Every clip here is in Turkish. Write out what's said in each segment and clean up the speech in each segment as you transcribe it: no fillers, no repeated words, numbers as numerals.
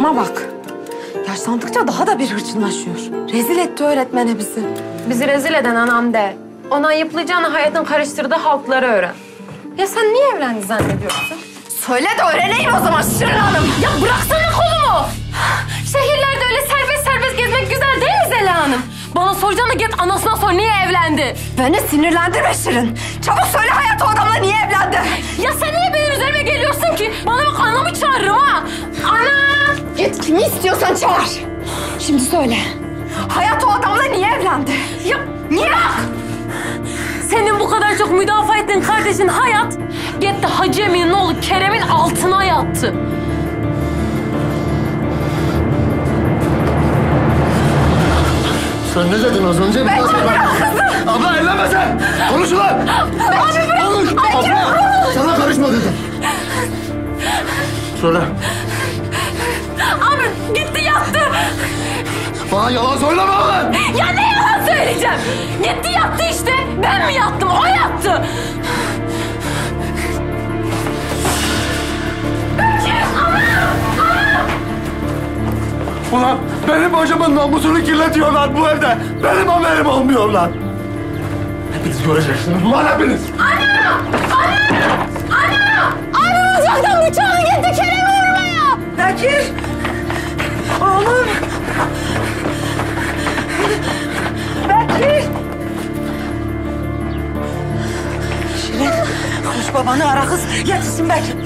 Adama bak. Yaşlandıkça daha da bir hırçınlaşıyor. Rezil etti öğretmeni bizi. Bizi rezil eden anam de. Ona ayıplayacağını hayatın karıştırdığı halkları öğren. Ya sen niye evlendi zannediyorsun? Söyle de öğreneyim o zaman Şirin Hanım. Ya bıraksana kolumu! Şehirlerde öyle serbest serbest gezmek güzel değil mi Zeliha Hanım? Bana soracağına git anasına sor niye evlendi? Beni sinirlendirme Şirin. Çabuk söyle Hayat o adamla niye evlendi? Ya sen niye benim üzerime geliyorsun ki? Bana bak anamı çağırırım ha! Ana! Git kimi istiyorsan çağır. Şimdi söyle. Hayat o adamla niye evlendi? Ya Niye? senin bu kadar çok müdafaa ettiğin kardeşin Hayat gitti Hacı Emin'in oğlu Kerem'in altına yattı. Sen ne dedin az önce? Bekir bırak kızı. Abla evlenme sen! Konuş ulan! Bekir bırak. Konuş! Abla! Sana karışma dedim. Söyle. Abi gitti yattı. Bana yalan söyleme ulan! Ya ne yalan söyleyeceğim? Gitti yattı işte. Ben mi yattım? O yattı. Ulan benim başımın namusunu kirletiyorlar bu evde. Benim haberim olmuyor lan. Hepiniz göreceksiniz ulan hepiniz. Ana! Ana! Ana! Abi uzaktan bıçağını gitti Kerem'i vurmaya. Bekir. Oğlum. Bekir. Şirin, koş babanı ara kız. Yetişsin Bekir.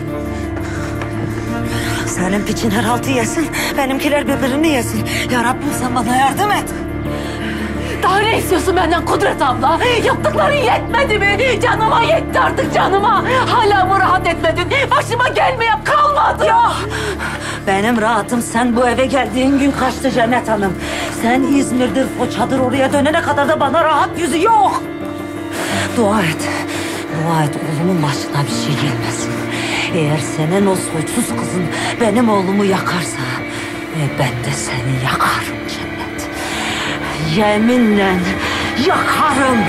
Senin piçin her haltı yesin, benimkiler birbirini yesin. Ya Rabbim sen bana yardım et. Daha ne istiyorsun benden Kudret abla? Yaptıkların yetmedi mi? Canıma yetti artık canıma. Hala mı rahat etmedin? Başıma gelmeyen kalmadı. Yok. Benim rahatım sen bu eve geldiğin gün kaçtı Cennet Hanım. Sen İzmir'dir, Foça'dır oraya dönene kadar da bana rahat yüzü yok. Dua et. Dua et oğlumun başına bir şey gelmesin. Eğer senin o soysuz kızın benim oğlumu yakarsa ben de seni yakarım Cennet. Yeminle yakarım.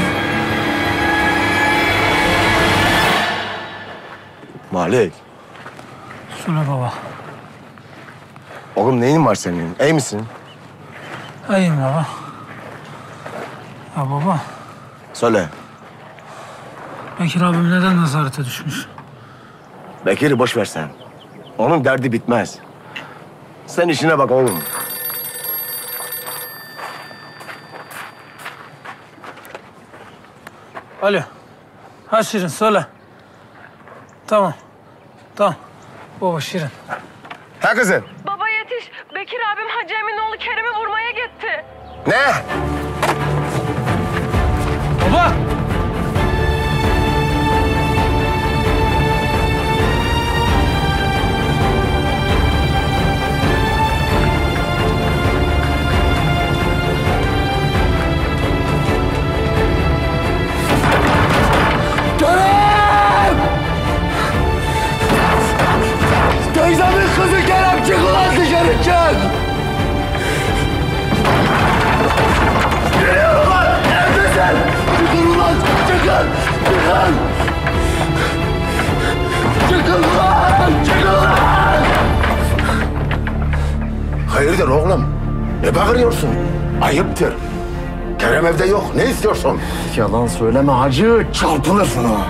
Malik. Söyle baba. Oğlum neyin var senin? İyi misin? İyiyim baba. Ya baba, Söyle. Bekir abim neden nezarete düşmüş? Bekir'i boş ver sen. Onun derdi bitmez. Sen işine bak oğlum. Alo. Ha Şirin söyle. Tamam. Tamam. Baba Şirin. Ha kızım. Baba yetiş. Bekir abim Hacı Emin'in oğlu Kerem'i vurmaya gitti. Ne? Baba! Kerem! Teyzemin kızı Kerem çık ulan dışarı çık! Geliyor ulan! Neredesin? Çıkın ulan! Çıkın! Çıkın! Çıkın ulan! Çıkın ulan! Hayırdır oğlum? Ne bağırıyorsun? Ayıptır. Kerem evde yok. Ne istiyorsun? Yalan söyleme hacı. Çarpılırsın ha.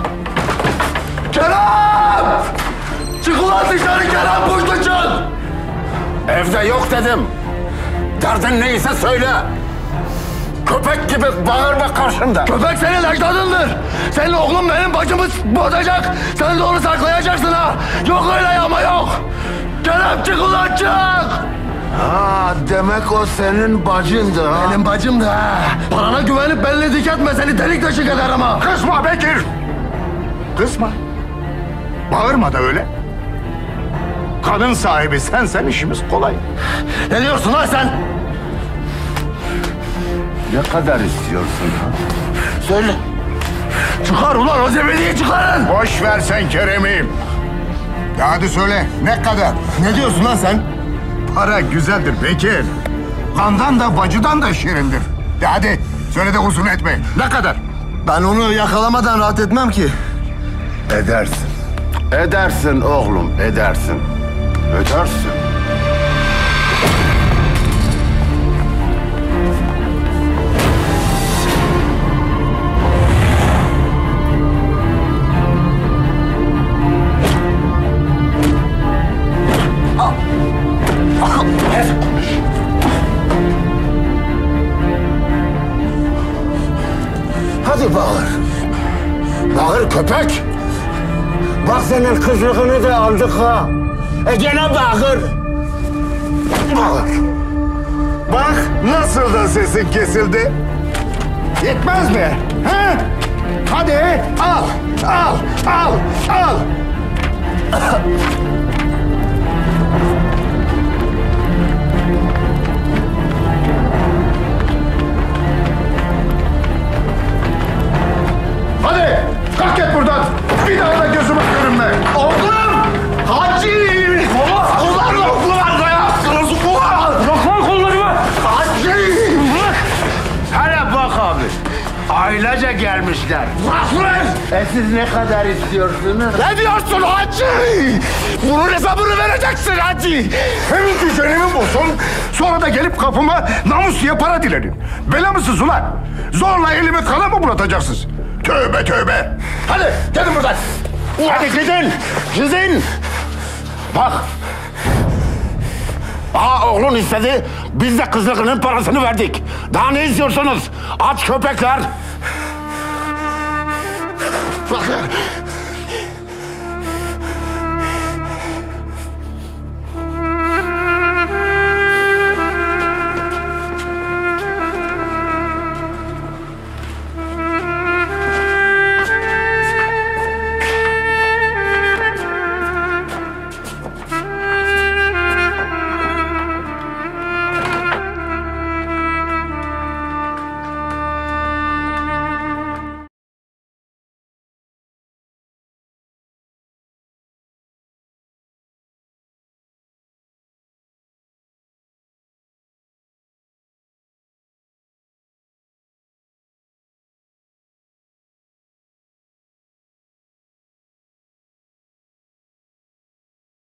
Kerem! Çık ulan dışarı Kerem! Boşta çık! Evde yok dedim. Derdin neyse söyle. Köpek gibi bağırma karşımda. Köpek senin ecdadındır. Senin oğlun benim bacımı bozacak. Sen de onu saklayacaksın ha. Yok öyle ama yok. Kerem çık ulan çık! Ha, demek o senin bacındı ha? Benim bacımdı ha. Parana güvenip belini dik etme, seni delik deşik eder ama. Kızma Bekir! Kızma. Bağırma da öyle. Kadın sahibi sensen işimiz kolay. Ne diyorsun lan sen? Ne kadar istiyorsun? Söyle. Çıkar ulan o zebediyi çıkarın. Boş ver sen Kerem'i. Ya hadi söyle, ne kadar? Ne diyorsun lan sen? Para güzeldir Bekir. Kandan da bacıdan da şirindir. Ya hadi söyle de uzun etme. Ne kadar? Ben onu yakalamadan rahat etmem ki. Edersin. Edersin oğlum, edersin. Ödersin. Hadi bağır. Bağır köpek. Bak senin kızlığını da aldık ha. Gene bağır. Bağır. Bak nasıl da sesin kesildi. Yetmez mi? He? Hadi al, al, al, al. Hadi kalk git buradan. Bir daha da gözüme görünme. Oğlum! Hacı! Baba! Ulan loklar dayaksınız ulan! Bırak kollarımı! Hacı! Hele bak abi. Ailece gelmişler. Bırak lan! Siz ne kadar istiyorsunuz? Ne diyorsun hacı? Bunun hesabını vereceksin hacı. Hem düzenimi bozun, sonra da gelip kapıma namus diye para dilerin. Bela mısınız ulan? Zorla elimi kana mı bulatacaksınız? Tövbe tövbe. Hadi gidin buradan. Hadi gidin. Gidin. Bak. Oğlun istedi. Biz de kızlığının parasını verdik. Daha ne istiyorsunuz? Aç köpekler. Bak